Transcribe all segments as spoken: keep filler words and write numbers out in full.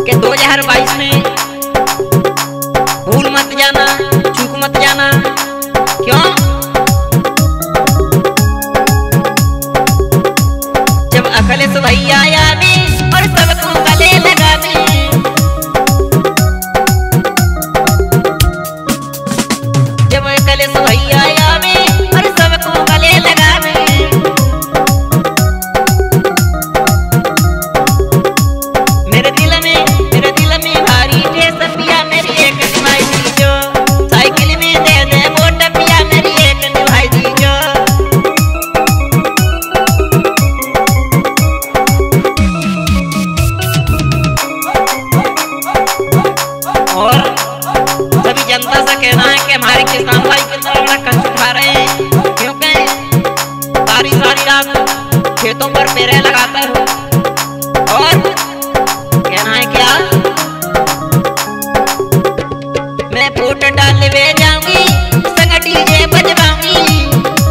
कि दो हजार बाईस में भूल मत जाना, चूक मत जाना। क्यों? जब अखिलेश भैया आवे और सबको गले लगावे, जब अखिलेश भैया आवे और सबको गले लगावे, मेरे दिल में मेरे दिल में भारी टेस पिया मेरी एक निभाई दीजो, साइकिल में दे दे वोट पिया मेरी एक निभाई दीजो। और सभी जनता से कहना है कि हमारे किसान भाई कितना बड़ा कष्ट उठा रहे हैं, क्योंकि सारी सारी रात खेतों पर पेरे लगाता है। और कहना है क्या, मैं वोट डालने जाऊंगी संग डीजे बजवाऊंगी,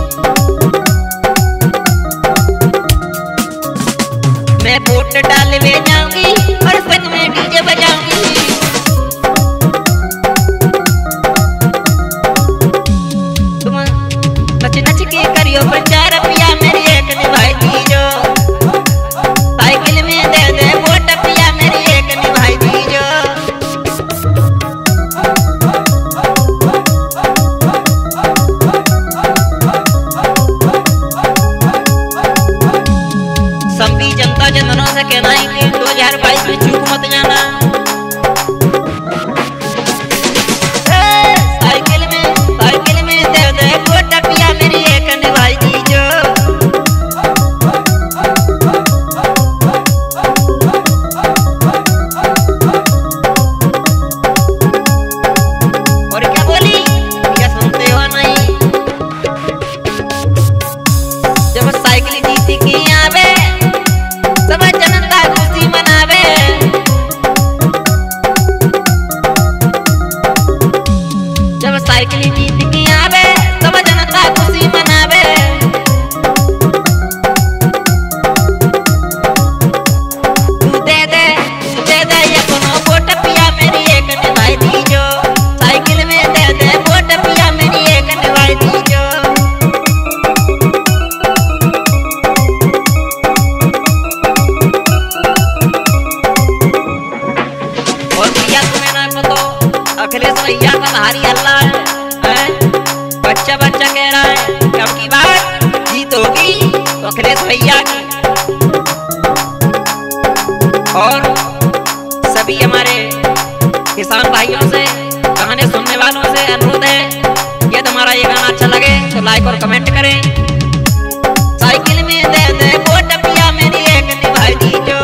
मैं वोट डालने जाऊंगी और संग में डीजे बजाऊंगी। नच नच के करियो प्रचार पिया मेरी एक निभाई दीजो, साइकिल में दे दे वोट पिया मेरी एक निभाई दीजो। सभी जनता जनों से कहना है कि दो हजार बाईस में चूक मत जाना। साइकिल में साइकिल में दे दे वोट पिया मेरी एक निभाई दीजो। और क्या बोली, क्या सुनते हो नहीं? जब साइकिल जीती की आवे सब जनता खुशी मनावे, जब साइकिल जीत की आवे सब जनता खुशी मनावे। तू दे दे तू दे दे ये कोनो वोट पिया मेरी एक निभाई दीजो, साइकिल में दे दे वोट पिया मेरी एक निभाई दीजो। और भैया तुम्हें ना पता, अखिलेश भैया का भारी हल्ला है, है? बच्चा बच्चा कह रहा है कि अब की बार जीत होगी तो अखिलेश भैया की। और सभी हमारे किसान भाइयों से, गाने सुनने वालों से अनुरोध है, यदि तुम्हारा ये गाना अच्छा लगे तो लाइक और कमेंट करें। साइकिल में दे दे वोट पिया मेरी एक निभाई दीजो।